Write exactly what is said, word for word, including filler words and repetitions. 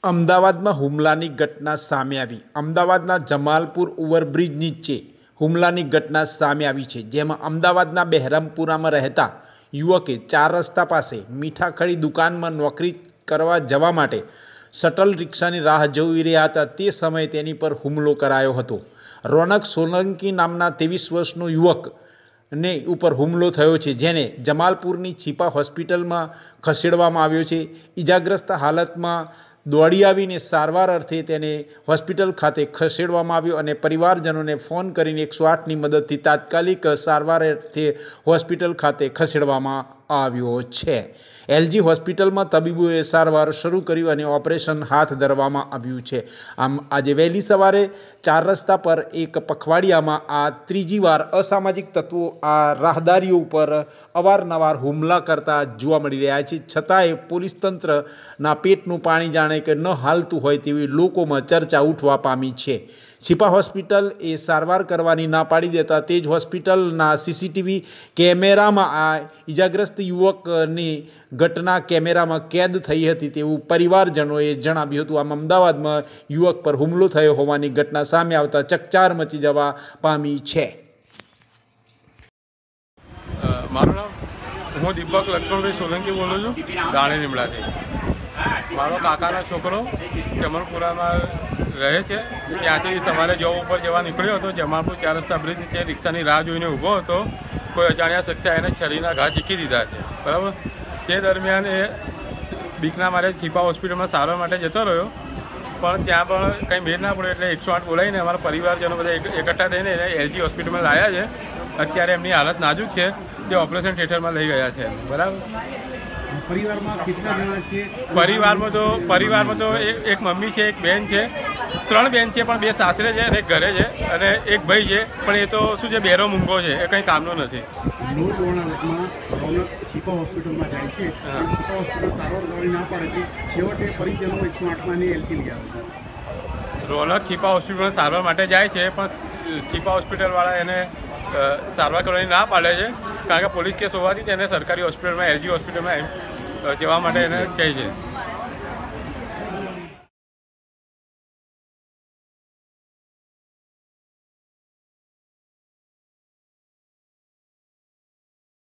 અમદાવાદમાં હુમલાની ઘટના સામે આવી। અમદાવાદના જમાલપુર ઓવરબ્રિજ નીચે હુમલાની ઘટના સામે આવી છે, જેમાં અમદાવાદના બહેરામપુરામાં રહેતા યુવકે ચાર રસ્તા પાસે મીઠાખડી દુકાનમાં નોકરી કરવા જવા માટે શટલ રિક્ષાની રાહ જોઈ રહ્યા હતા। તે સમયે તેની પર હુમલો કરાયો હતો। રોનક સોલંકી નામના ત્રેવીસ વર્ષનો યુવક ને ઉપર હુમલો થયો છે, જેને જમાલપુરની છીપા હોસ્પિટલમાં ખસેડવામાં આવ્યો છે। ઈજાગ્રસ્ત હાલતમાં દોડી આવીને સારવાર અર્થે તેને હોસ્પિટલ ખાતે ખસેડવામાં આવ્યો અને પરિવારજનોને ફોન કરીને એકસો આઠની મદદથી તાત્કાલિક સારવાર અર્થે હોસ્પિટલ ખાતે ખસેડવામાં આવ્યો છે। એલજી હોસ્પિટલમાં તબીબોએ સારવાર શરૂ કરી અને ઓપરેશન હાથ ધરવામાં આવ્યું છે। આમ આજે વહેલી સવારે ચાર રસ્તા પર એક પખવાડિયામાં આ ત્રીજી વાર અસામાજિક તત્વો આ રાહદારીઓ ઉપર અવારનવાર હુમલા કરતા જોવા મળી રહ્યા છે। છતાંય પોલીસ તંત્રના પેટનું પાણી જાણે કે ન હાલતું હોય તેવી લોકોમાં ચર્ચા ઉઠવા પામી છે। છીપા હોસ્પિટલ એ સારવાર કરવાની ના પાડી દેતા તે જ હોસ્પિટલના સીસીટીવી કેમેરામાં આ ઈજાગ્રસ્ત યુવકની ઘટના કેમેરામાં કેદ થઈ હતી તેવું પરિવારજનોએ જણાવ્યું હતું। આમ અમદાવાદમાં યુવક પર હુમલો થયો હોવાની ઘટના સામે આવતા ચકચાર મચી જવા પામી છે। મારું નામ હું દીપક લક્ષ્મણભાઈ સોલંકી બોલું છું, દાણી લીમડાથી। મારો કાકાનો છોકરો જમાલપુરામાં રહે છે, ત્યાંથી સવારે જોબ ઉપર જવા નીકળ્યો હતો। જમાલપુર ચાર રસ્તા બ્રિજ નીચે રિક્ષાની રાહ જોઈને ઊભો હતો। કોઈ અજાણ્યા શખ્સે એને છરીના ઘા ઝીકી દીધા છે, બરાબર। તે દરમિયાન એ બીકના મારે છીપા હોસ્પિટલમાં સારવાર માટે જતો રહ્યો, પણ ત્યાં પણ કંઈ મેળ ના પડ્યો એટલે એકસો આઠ બોલાવીને અમારા પરિવારજનો બધા એકઠા થઈને એને એલજી હોસ્પિટલમાં લાવ્યા છે। અત્યારે એમની હાલત નાજુક છે, તે ઓપરેશન થિયેટરમાં લઈ ગયા છે, બરાબર। પરિવારમાં કેટલા જણા છે? પરિવારમાં તો પરિવારમાં તો એક મમ્મી છે, એક બેન છે, ત્રણ બેન છે, પણ બે સાસરે છે અને એક ઘરે છે અને એક ભાઈ છે, પણ એ તો શું છે બેરો મૂંગો છે, એ કંઈ કામનો નથી। લોટ વણાટમાં રોનક છીપા હોસ્પિટલમાં જાય છે, છીપા હોસ્પિટલ સારવાર કરવાની ના પાડે છે, છેવટે પરિજનો એકસો આઠમાં ની એલસી લઈ આવે છે। રોનક છીપા હોસ્પિટલમાં સારવાર માટે જાય છે, પણ છીપા હોસ્પિટલવાળા એને સારવાર કરવાની ના પાડે છે, કારણ કે પોલીસ કેસ હોવાથી તેને સરકારી હોસ્પિટલમાં એલજી હોસ્પિટલમાં જવા માટે એને કહે છે।